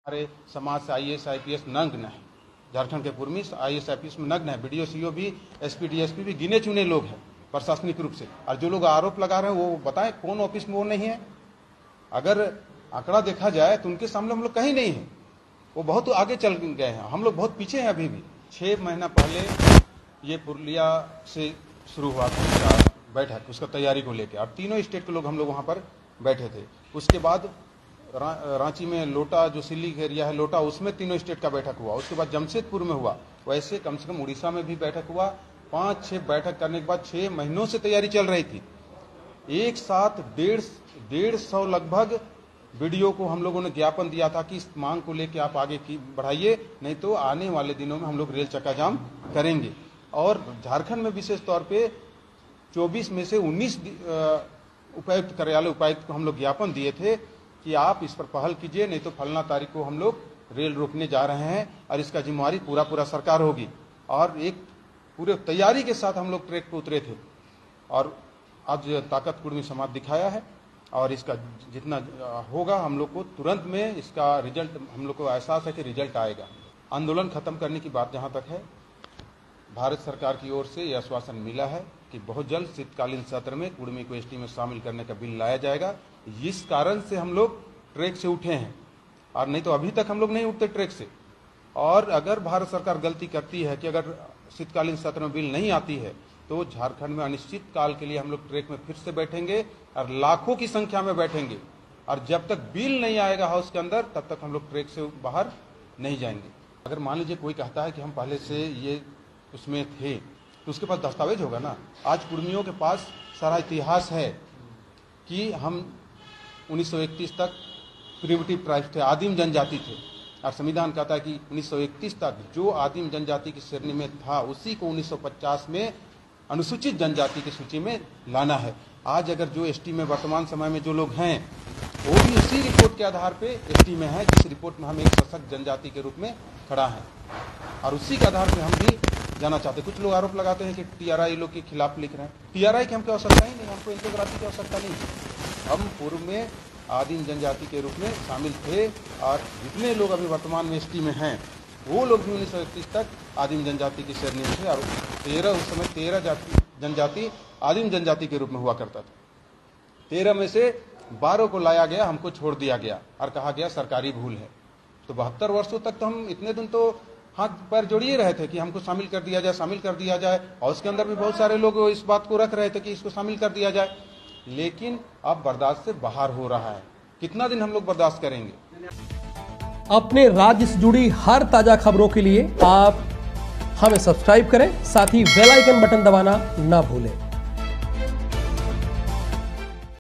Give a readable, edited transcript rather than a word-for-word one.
हमारे समाज से IAS IPS नग्न है। झारखंड के पूर्व में IAS IPS में नग्न है। BDO CO भी, SP DSP भी गिने चुने लोग हैं प्रशासनिक रूप से। और जो लोग आरोप लगा रहे हैं वो बताएं कौन ऑफिस में वो नहीं है। अगर आंकड़ा देखा जाए तो उनके सामने हम लोग कहीं नहीं है, वो बहुत आगे चल गए हैं, हम लोग बहुत पीछे हैं अभी भी। 6 महीना पहले ये पुरुलिया से शुरू हुआ था बैठक, उसका तैयारी को लेकर, और तीनों स्टेट के लोग हम लोग वहाँ पर बैठे थे। उसके बाद रांची में लोटा जो सिल्ली एरिया है लोटा, उसमें तीनों स्टेट का बैठक हुआ। उसके बाद जमशेदपुर में हुआ। वैसे कम से कम उड़ीसा में भी बैठक हुआ। 5-6 बैठक करने के बाद 6 महीनों से तैयारी चल रही थी। एक साथ 150 लगभग BDO को हम लोगों ने ज्ञापन दिया था कि इस मांग को लेकर आप आगे की बढ़ाइए, नहीं तो आने वाले दिनों में हम लोग रेल चक्का जाम करेंगे। और झारखंड में विशेष तौर पे 24 में से 19 उपायुक्त कार्यालय उपायुक्त को हम लोग ज्ञापन दिए थे कि आप इस पर पहल कीजिए, नहीं तो फलना तारीख को हम लोग रेल रोकने जा रहे हैं और इसका जिम्मेवारी पूरा सरकार होगी। और एक पूरे तैयारी के साथ हम लोग ट्रैक पर उतरे थे और आज ताकतपूर्ण समाज दिखाया है। और इसका जितना होगा हम लोग को तुरंत में इसका रिजल्ट, हम लोग को एहसास है कि रिजल्ट आएगा। आंदोलन खत्म करने की बात जहां तक है, भारत सरकार की ओर से यह आश्वासन मिला है कि बहुत जल्द शीतकालीन सत्र में कुर्मी को ST में शामिल करने का बिल लाया जाएगा। इस कारण से हम लोग ट्रैक से उठे हैं, और नहीं तो अभी तक हम लोग नहीं उठते ट्रैक से। और अगर भारत सरकार गलती करती है कि अगर शीतकालीन सत्र में बिल नहीं आती है तो झारखंड में अनिश्चित काल के लिए हम लोग ट्रैक में फिर से बैठेंगे और लाखों की संख्या में बैठेंगे। और जब तक बिल नहीं आएगा हाउस के अंदर तब तक हम लोग ट्रैक से बाहर नहीं जाएंगे। अगर मान लीजिए कोई कहता है कि हम पहले से ये उसमें थे तो उसके पास दस्तावेज होगा ना। आज कुर्मियों के पास सारा इतिहास है कि हम 1931 तक प्रिमिटिव ट्राइब्स थे, आदिम जनजाति थे। और संविधान कहता है कि 1931 तक जो आदिम जनजाति की श्रेणी में था उसी को 1950 में अनुसूचित जनजाति की सूची में लाना है। आज अगर जो ST में वर्तमान समय में जो लोग हैं वो भी उसी रिपोर्ट के आधार पे ST में है, जिस रिपोर्ट में हम एक सशक्त जनजाति के रूप में खड़ा है, और उसी के आधार पे हम भी जाना चाहते हैं। कुछ लोग आरोप लगाते हैं कि TRI लोग के खिलाफ लिख रहे हैं। TRI की हमको आवश्यकता ही नहीं, हमको इंटोग्राफी की आवश्यकता नहीं। हम पूर्व में आदिम जनजाति के रूप में शामिल थे, और जितने लोग अभी वर्तमान में ST में हैं वो लोग भी 1931 तक आदिम जनजाति की श्रेणी में थे। और 13 उस समय 13 जनजाति आदिम जनजाति के रूप में हुआ करता था। 13 में से 12 को लाया गया, हमको छोड़ दिया गया और कहा गया सरकारी भूल है। तो 72 वर्षों तक तो हम इतने दिन तो हाथ पैर जोड़िए रहे थे कि हमको शामिल कर दिया जाए, शामिल कर दिया जाए। और उसके अंदर भी बहुत सारे लोग इस बात को रख रहे थे कि इसको शामिल कर दिया जाए, लेकिन अब बर्दाश्त से बाहर हो रहा है। कितना दिन हम लोग बर्दाश्त करेंगे? अपने राज्य से जुड़ी हर ताजा खबरों के लिए आप हमें सब्सक्राइब करें, साथ ही बेल आइकन बटन दबाना ना भूलें।